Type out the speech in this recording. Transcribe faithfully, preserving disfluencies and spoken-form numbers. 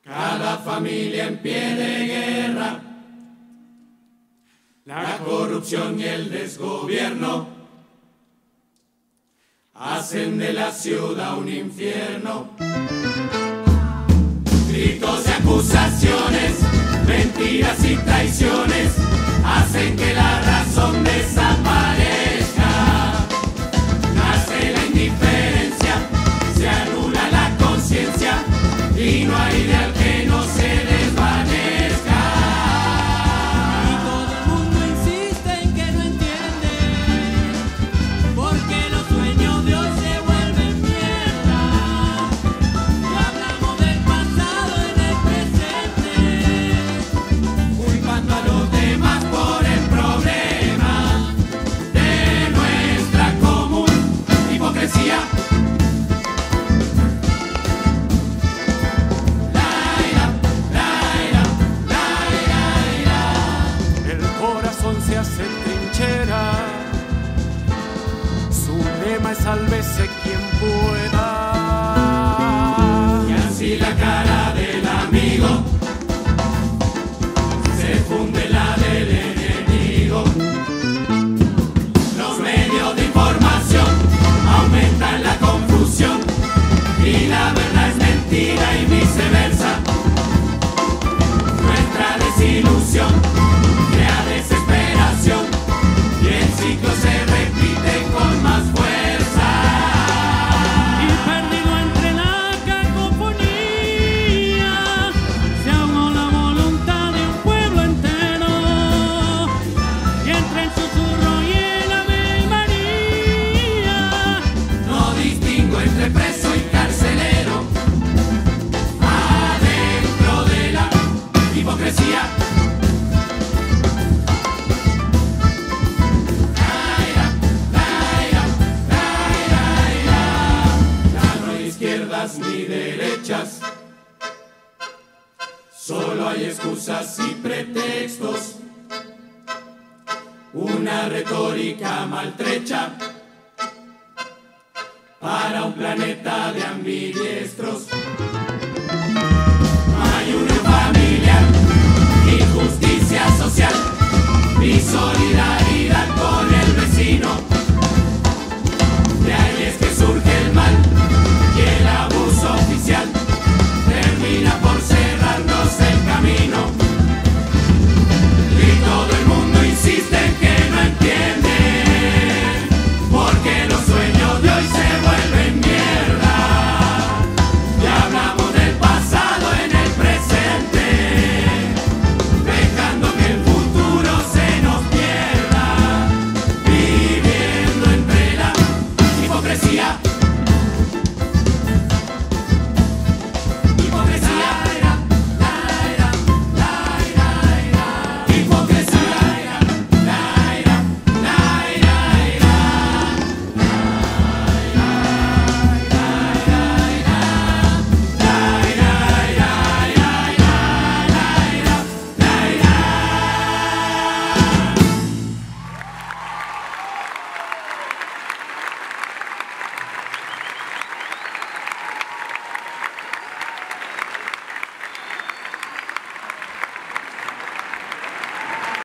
Cada familia en pie de guerra, la corrupción y el desgobierno hacen de la ciudad un infierno. Gritos de acusaciones, mentiras y traiciones hacen que la razón desaparezca. Nace la indiferencia, se anula la conciencia y no hay ideal que no se desvanezca. Y todo el mundo insiste en que no entiende, porque los sueños de hoy se vuelven mierda. No hablamos del pasado en el presente, Culpando a los demás por el problema de nuestra común hipocresía. El corazón se hace trinchera, su lema es sálvese quien pueda. Y así la cara del amigo se funde la del enemigo. Los medios de información aumentan la confusión y la verdad es mentira y viceversa. Nuestra desilusión crea desesperación y el ciclo se repite con más fuerza. y perdido entre la cacofonía se ahogó la voluntad de un pueblo entero. Y entre el susurro y el Ave María No distingo entre preso y carcelero, adentro de la hipocresía. Laira, laira, laira, laira. Ya no hay izquierdas ni derechas, solo hay excusas y pretextos, una retórica maltrecha para un planeta de ambidiestros.